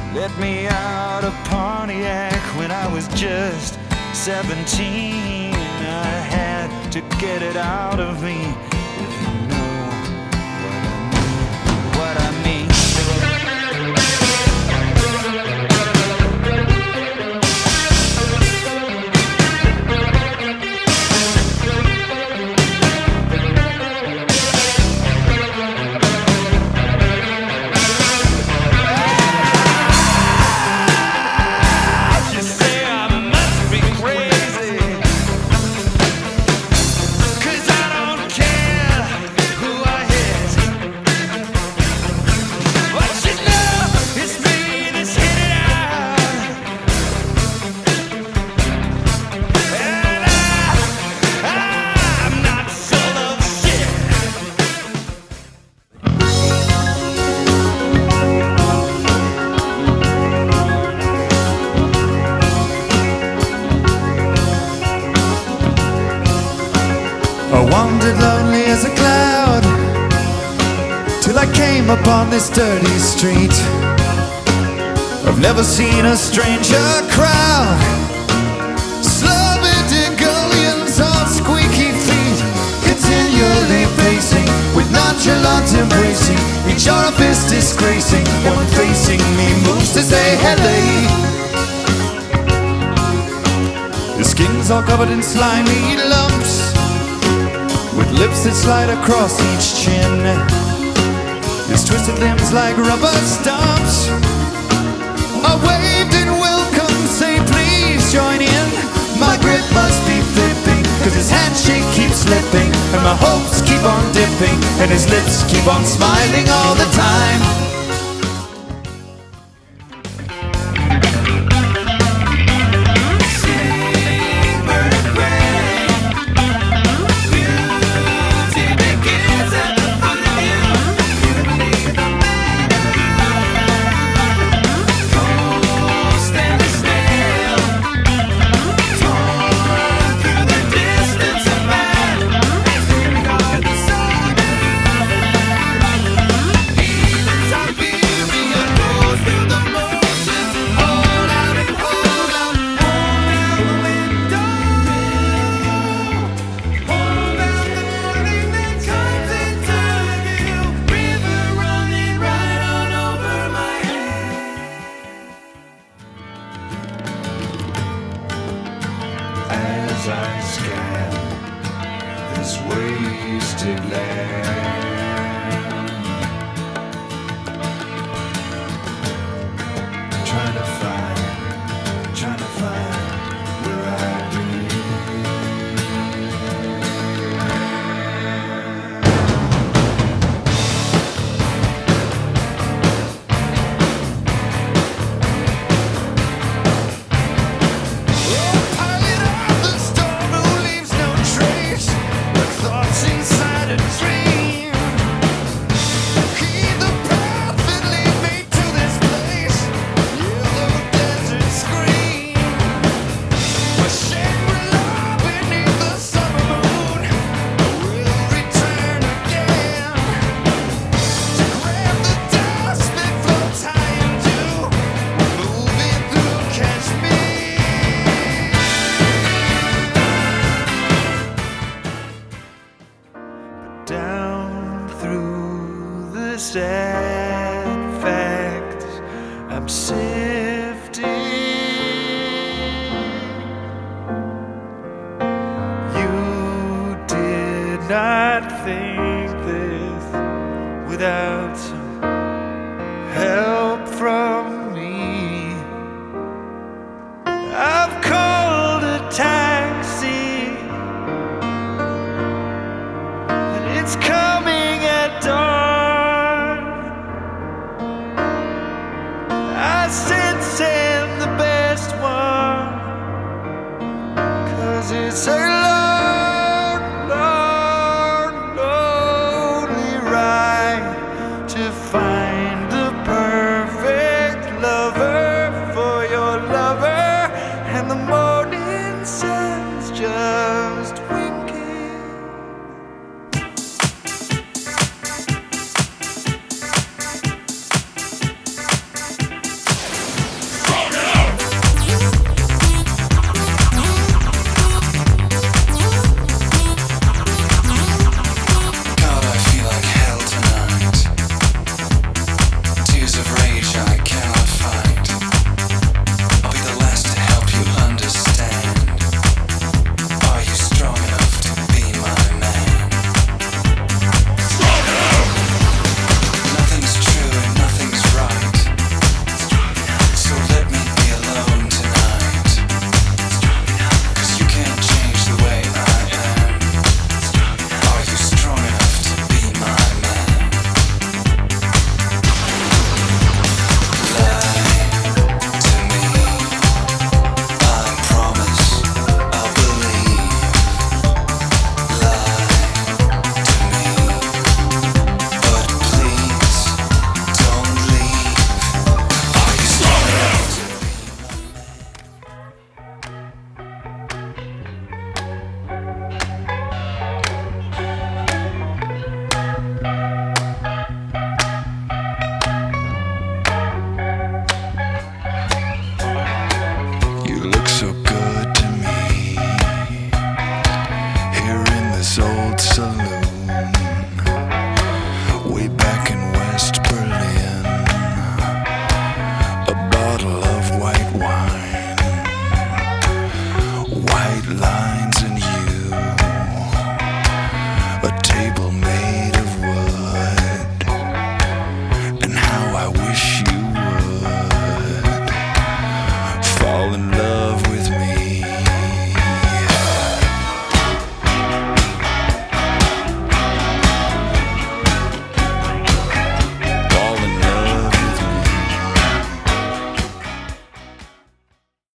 let me out of Pontiac when I was just 17. I had to get it out of me, if you know what I mean. I wandered lonely as a cloud till I came upon this dirty street. I've never seen a stranger crowd, slow-beating gullions on squeaky feet, continually pacing with nonchalant embracing, each orifice disgracing, one facing me moves to say hello. The skin's all covered in slimy lumps, with lips that slide across each chin, his twisted limbs like rubber stumps. I waved in welcome, say please join in. My grip must be flipping, cause his handshake keeps slipping, and my hopes keep on dipping, and his lips keep on smiling all the time. As I scan this wasted land, trying to find where I belong. Inside a dream, keep the path that lead me to this place. Yellow desert scream, my shame will lie beneath the summer moon. I will return again to grab the dust that floats high into, moving through Kashmir. Down through the sad facts I'm sifting, you did not think this without some help from me. I've called a taxi, it's coming at dawn. I said send the best one, cause it's early.